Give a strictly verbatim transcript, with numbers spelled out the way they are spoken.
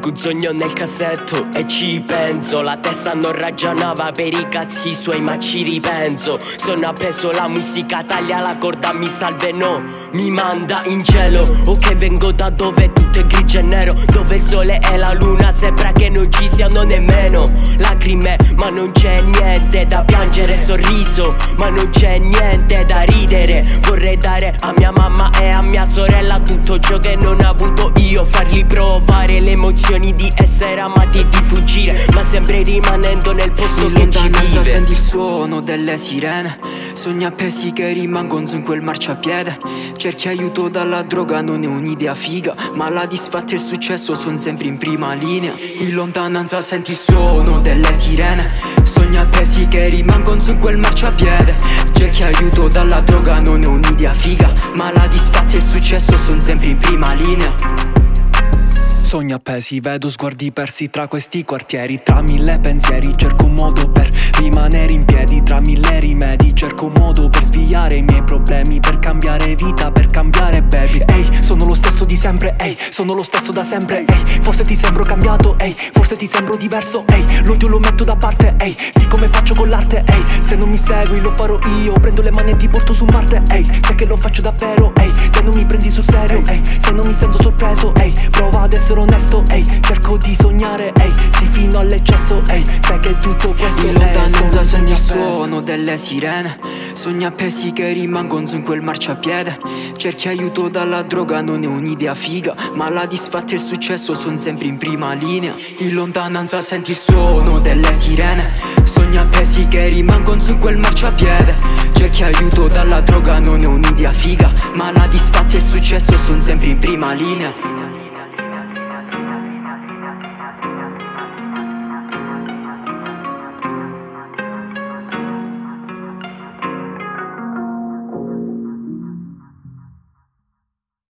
tengo un sogno nel cassetto e ci penso. La testa non ragionava per i cazzi suoi ma ci ripenso. Sono appeso, la musica taglia la corda, mi salve no, mi manda in cielo. Ok, vengo da dove tutto è grigio e nero, dove il sole e la luna sembra che non ci siano nemmeno lacrime, ma non c'è niente da piangere. Sorriso, ma non c'è niente da ridere. Vorrei dare a mia mamma e a mia sorella tutto ciò che non ho avuto io, fargli provare le emozioni di essere amati e di fuggire, ma sempre rimanendo nel posto che ci vive. Senti il suono delle sirene, sogni appesi che rimangono su quel marciapiede. Cerchi aiuto dalla droga, non è un'idea figa, ma la disfatta e il successo sono sempre in prima linea. In lontananza senti il suono delle sirene, sogni appesi che rimangono su quel marciapiede. Cerchi aiuto dalla droga, non è un'idea figa, ma la disfatta e il successo sono sempre in prima linea. Sogni appesi, vedo sguardi persi tra questi quartieri. Tra mille pensieri cerco un modo per rimanere in piedi. Tra mille rimedi cerco un modo per sviare i miei problemi, per cambiare vita, per cambiare baby. Ehi, sono lo stesso di sempre, ehi, sono lo stesso da sempre, ehi. Forse ti sembro cambiato, ehi, forse ti sembro diverso, ehi. L'odio lo metto da parte, ehi, siccome faccio con l'arte, ehi. Se non mi segui lo farò io, prendo le mani e ti porto su Marte, ehi. Sai che lo faccio davvero, ehi, te non mi prendi sul serio, ehi. Se non mi sento sorpreso, ehi, prova ad essere onesto, ehi. Cerco di sognare, ehi, sì fino all'eccesso, ehi. Sai che tutto questo in lontananza senti il suono delle sirene, sogni appesi che rimangono su quel marciapiede. Cerchi aiuto dalla droga, non è un'idea figa, ma la disfatta e il successo sono sempre in prima linea. In lontananza senti il suono delle sirene, sogni appesi che rimangono su quel marciapiede. Cerchi aiuto dalla droga, non è un'idea figa, ma la disfatta e il successo sono sempre in prima linea.